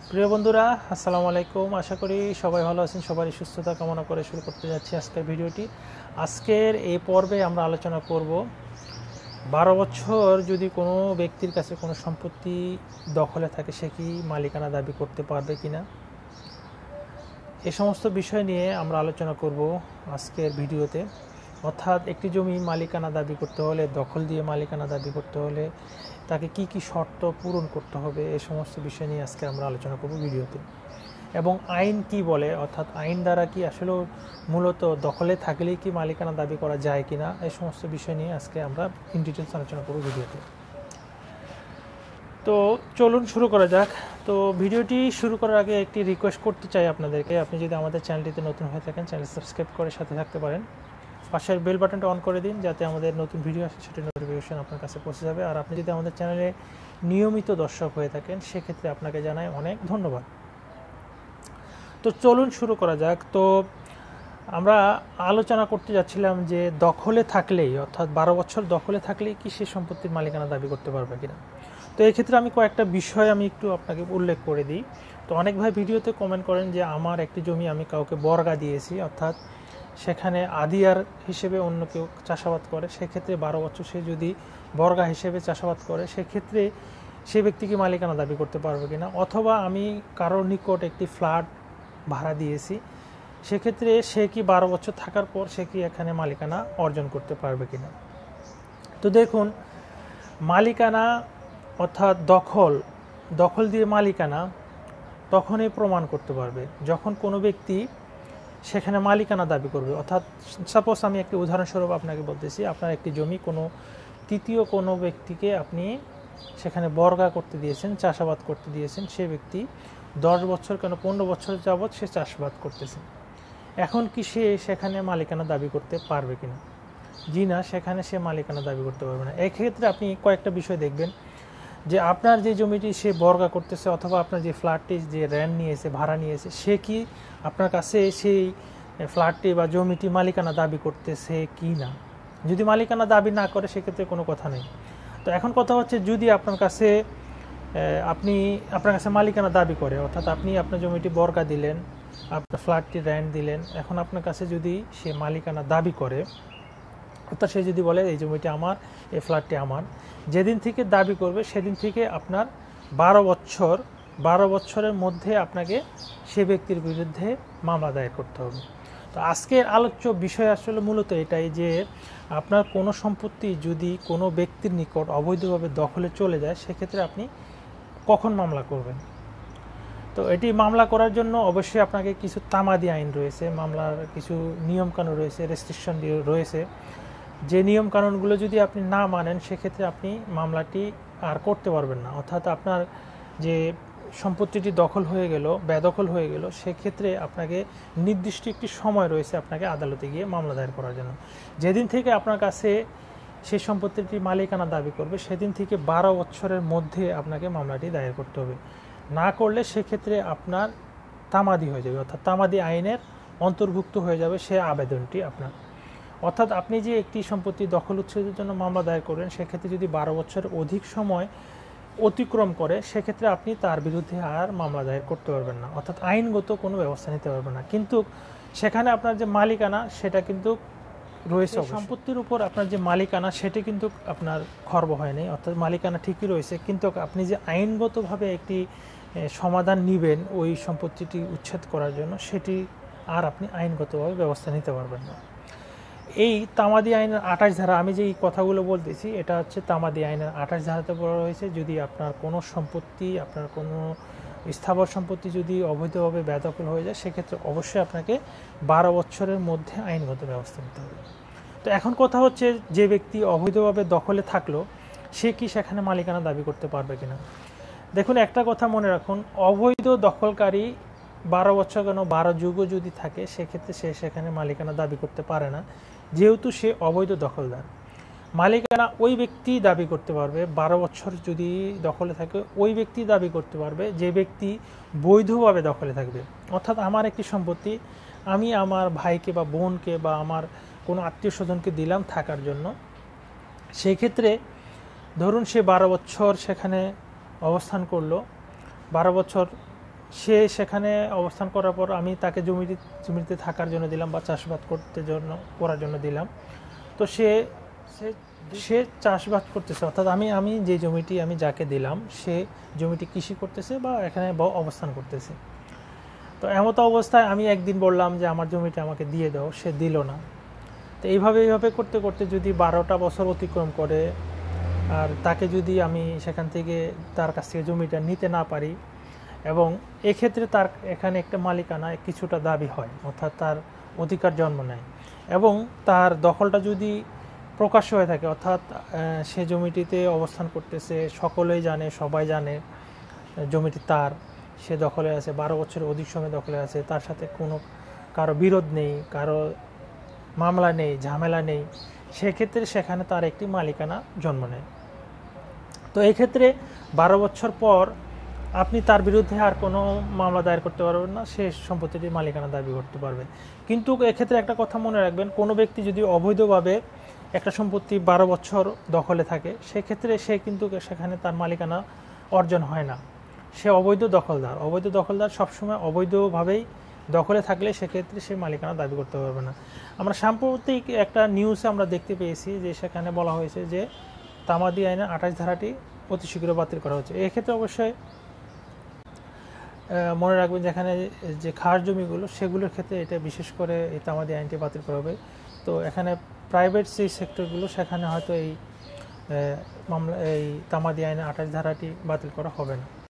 প্রিয় বন্ধুরা, আসসালামু আলাইকুম। আশা করি সবাই ভালো আছেন। সবারই সুস্থতা কামনা করে শুরু করতে যাচ্ছি আজকের ভিডিওটি। আজকের এই পর্বে আমরা আলোচনা করব 12 বছর যদি কোনো ব্যক্তির কাছে কোনো সম্পত্তি দখলে থাকে, সে কি মালিকানা দাবি করতে পারবে কিনা, এ সমস্ত বিষয় নিয়ে আমরা আলোচনা করব আজকের ভিডিওতে। অর্থাৎ একটি জমি মালিকানা দাবি করতে হলে, দখল দিয়ে মালিকানা দাবি করতে হলে তাকে কি কি শর্ত পূরণ করতে হবে, এই সমস্ত বিষয় নিয়ে আজকে আমরা আলোচনা করব ভিডিওতে। এবং আইন কি বলে, অর্থাৎ আইন দ্বারা কি আসলে মূলত দখলে থাকলেই কি মালিকানা দাবি করা যায় কিনা, এই সমস্ত বিষয় নিয়ে আজকে আমরা ইন ডিটেলস আলোচনা করব ভিডিওতে। তো চলুন শুরু করা যাক। তো ভিডিওটি শুরু করার আগে একটি রিকোয়েস্ট করতে চাই আপনাদেরকে, আপনি যদি আমাদের চ্যানেলটিতে নতুন হয়ে থাকেন চ্যানেল সাবস্ক্রাইব করে সাথে থাকতে পারেন। পাশের বেল বাটনটা অন করে দিন যাতে আমাদের নতুন ভিডিও আসে সেটির নোটিফিকেশন আপনার কাছে পৌঁছে যাবে। আর আপনি যদি আমাদের চ্যানেলে নিয়মিত দর্শক হয়ে থাকেন সেক্ষেত্রে আপনাকে জানাই অনেক ধন্যবাদ। তো চলুন শুরু করা যাক। তো আমরা আলোচনা করতে যাচ্ছিলাম যে দখলে থাকলেই, অর্থাৎ 12 বছর দখলে থাকলেই কি সে সম্পত্তির মালিকানা দাবি করতে পারবে কিনা। তো এই ক্ষেত্রে আমি কয়েকটা বিষয় আমি একটু আপনাকে উল্লেখ করে দিই। তো অনেক ভাই ভিডিওতে কমেন্ট করেন যে আমার একটি জমি আমি কাউকে বর্গা দিয়েছি, অর্থাৎ সেখানে আদিয়ার হিসেবে অন্য কেউ চাষাবাদ করে, সেক্ষেত্রে 12 বছর সে যদি বর্গা হিসেবে চাষাবাদ করে সেক্ষেত্রে সে ব্যক্তি কি মালিকানা দাবি করতে পারবে কিনা। অথবা আমি কারোর নিকট একটি ফ্ল্যাট ভাড়া দিয়েছি, সেক্ষেত্রে সে কি 12 বছর থাকার পর সে কি এখানে মালিকানা অর্জন করতে পারবে কিনা। তো দেখুন, মালিকানা অর্থাৎ দখল দিয়ে মালিকানা তখনই প্রমাণ করতে পারবে যখন কোনো ব্যক্তি সেখানে মালিকানা দাবি করবে। অর্থাৎ সাপোজ আমি একটি উদাহরণস্বরূপ আপনাকে বলতেছি, আপনার একটি জমি কোনো তৃতীয় কোনো ব্যক্তিকে আপনি সেখানে বর্গা করতে দিয়েছেন, চাষাবাদ করতে দিয়েছেন। সে ব্যক্তি 10 বছর কেন 15 বছর যাবৎ সে চাষাবাদ করতেছে। এখন কি সে সেখানে মালিকানা দাবি করতে পারবে কিনা? জি না, সেখানে সে মালিকানা দাবি করতে পারবে না। এক্ষেত্রে আপনি কয়েকটা বিষয় দেখবেন যে আপনার যে জমিটি সে বর্গা করতেছে অথবা আপনার যে ফ্ল্যাটটি যে রেন্ট নিয়েছে, ভাড়া নিয়েছে, সে কি আপনার কাছে সেই ফ্ল্যাটটি বা জমিটি মালিকানা দাবি করতেছে কি না। যদি মালিকানা দাবি না করে সেক্ষেত্রে কোনো কথা নেই। তো এখন কথা হচ্ছে, যদি আপনার কাছে মালিকানা দাবি করে, অর্থাৎ আপনি আপনার জমিটি বর্গা দিলেন, আপনার ফ্ল্যাটটি রেন্ট দিলেন, এখন আপনার কাছে যদি সে মালিকানা দাবি করে, অর্থাৎ সে যদি বলে এই জমিটি আমার, এই ফ্ল্যাটটি আমার, যেদিন থেকে দাবি করবে সেদিন থেকে আপনার 12 বছরের মধ্যে আপনাকে সে ব্যক্তির বিরুদ্ধে মামলা দায়ের করতে হবে। তো আজকের আলোচ্য বিষয় আসলে মূলত এটাই যে আপনার কোনো সম্পত্তি যদি কোনো ব্যক্তির নিকট অবৈধভাবে দখলে চলে যায় সেক্ষেত্রে আপনি কখন মামলা করবেন। তো এটি মামলা করার জন্য অবশ্যই আপনাকে কিছু তামাদি আইন রয়েছে, মামলার কিছু নিয়মকানুন রয়েছে, রেস্ট্রিকশন রয়েছে। যে নিয়মকানুনগুলো যদি আপনি না মানেন সেক্ষেত্রে আপনি মামলাটি আর করতে পারবেন না। অর্থাৎ আপনার যে সম্পত্তিটি দখল হয়ে গেল, বেদখল হয়ে গেল, সেক্ষেত্রে আপনাকে নির্দিষ্ট একটি সময় রয়েছে আপনাকে আদালতে গিয়ে মামলা দায়ের করার জন্য। যেদিন থেকে আপনার কাছে সেই সম্পত্তিটি মালিকানা দাবি করবে সেদিন থেকে 12 বছরের মধ্যে আপনাকে মামলাটি দায়ের করতে হবে। না করলে সেক্ষেত্রে আপনার তামাদি হয়ে যাবে, অর্থাৎ তামাদি আইনের অন্তর্ভুক্ত হয়ে যাবে সে আবেদনটি আপনার। অর্থাৎ আপনি যে একটি সম্পত্তি দখল উচ্ছেদের জন্য মামলা দায়ের করবেন সেক্ষেত্রে যদি 12 বছরের অধিক সময় অতিক্রম করে সেক্ষেত্রে আপনি তার বিরুদ্ধে আর মামলা দায়ের করতে পারবেন না, অর্থাৎ আইনগত কোনো ব্যবস্থা নিতে পারবেন না। কিন্তু সেখানে আপনার যে মালিকানা সেটা কিন্তু রয়েছে, সম্পত্তির উপর আপনার যে মালিকানা সেটি কিন্তু আপনার খর্ব হয়নি, অর্থাৎ মালিকানা ঠিকই রয়েছে। কিন্তু আপনি যে আইনগতভাবে একটি সমাধান নেবেন ওই সম্পত্তিটি উচ্ছেদ করার জন্য, সেটি আর আপনি আইনগতভাবে ব্যবস্থা নিতে পারবেন না। এই তামাদি আইনের 28 ধারা, আমি যে এই কথাগুলো বলতেছি এটা হচ্ছে তামাদি আইনের 28 ধারাতে বলা হয়েছে, যদি আপনার কোনো সম্পত্তি, আপনার কোনো স্থাবর সম্পত্তি যদি অবৈধভাবে বেদখল হয়ে যায় সেক্ষেত্রে অবশ্যই আপনাকে 12 বছরের মধ্যে আইনগত ব্যবস্থা নিতে হবে। তো এখন কথা হচ্ছে, যে ব্যক্তি অবৈধভাবে দখলে থাকলো সে কি সেখানে মালিকানা দাবি করতে পারবে কিনা। দেখুন, একটা কথা মনে রাখুন, অবৈধ দখলকারী 12 বছর কেন 12 যুগও যদি থাকে সেক্ষেত্রে সে সেখানে মালিকানা দাবি করতে পারে না, যেহেতু সে অবৈধ দখলদার। মালিকানা ওই ব্যক্তি দাবি করতে পারবে, 12 বছর যদি দখলে থাকে ওই ব্যক্তি দাবি করতে পারবে যে ব্যক্তি বৈধভাবে দখলে থাকবে। অর্থাৎ আমার একটি সম্পত্তি আমি আমার ভাইকে বা বোনকে বা আমার কোনো আত্মীয় স্বজনকে দিলাম থাকার জন্য, সেই ক্ষেত্রে ধরুন সে 12 বছর সেখানে অবস্থান করলো, 12 বছর সে সেখানে অবস্থান করার পর আমি তাকে জমিতে থাকার জন্য দিলাম বা চাষাবাদ করার জন্য দিলাম। তো সে সে চাষবাস করতেছে, অর্থাৎ আমি যে জমিটি আমি যাকে দিলাম সে জমিটি কৃষি করতেছে বা এখানে অবস্থান করতেছে। তো এমতো অবস্থায় আমি একদিন বললাম যে আমার জমিটা আমাকে দিয়ে দাও, সে দিল না। তো এইভাবে করতে করতে যদি 12টা বছর অতিক্রম করে আর তাকে যদি আমি সেখান থেকে তার কাছ থেকে জমিটা নিতে না পারি, এবং এক্ষেত্রে তার এখানে একটা মালিকানা কিছুটা দাবি হয়, অর্থাৎ তার অধিকার জন্ম নেয়, এবং তার দখলটা যদি প্রকাশ্য হয়ে থাকে, অর্থাৎ সে জমিটিতে অবস্থান করতেছে, সকলেই জানে, সবাই জানে জমিটি তার, সে দখলে আছে, 12 বছরের অধিক সময় দখলে আছে, তার সাথে কারো বিরোধ নেই, কারো মামলা নেই, ঝামেলা নেই, সেক্ষেত্রে সেখানে তার একটি মালিকানা জন্ম নেয়। তো এই ক্ষেত্রে 12 বছর পর আপনি তার বিরুদ্ধে আর কোনো মামলা দায়ের করতে পারবেন না, সে সম্পত্তিটির মালিকানা দাবি করতে পারবে। কিন্তু এক্ষেত্রে একটা কথা মনে রাখবেন, কোনো ব্যক্তি যদি অবৈধভাবে একটা সম্পত্তি 12 বছর দখলে থাকে, সেক্ষেত্রে সে কিন্তু সেখানে তার মালিকানা অর্জন হয় না, সে অবৈধ দখলদার সবসময় অবৈধভাবেই দখলে থাকলে সেক্ষেত্রে সে মালিকানা দাবি করতে পারবে না। আমরা সাম্প্রতিক একটা নিউজে আমরা দেখতে পেয়েছি যে সেখানে বলা হয়েছে যে তামাদি আইনের 28 ধারাটি অতি শীঘ্র বাতিল করা হচ্ছে। এক্ষেত্রে অবশ্যই মনে রাখবেন যেখানে যে খাস জমিগুলো সেগুলোর ক্ষেত্রে এটা বিশেষ করে এই তামাদি আইনটি বাতিল করা হবে। তো এখানে প্রাইভেট যে সেক্টরগুলো সেখানে হয়তো এই তামাদি আইনের 28 ধারাটি বাতিল করা হবে না।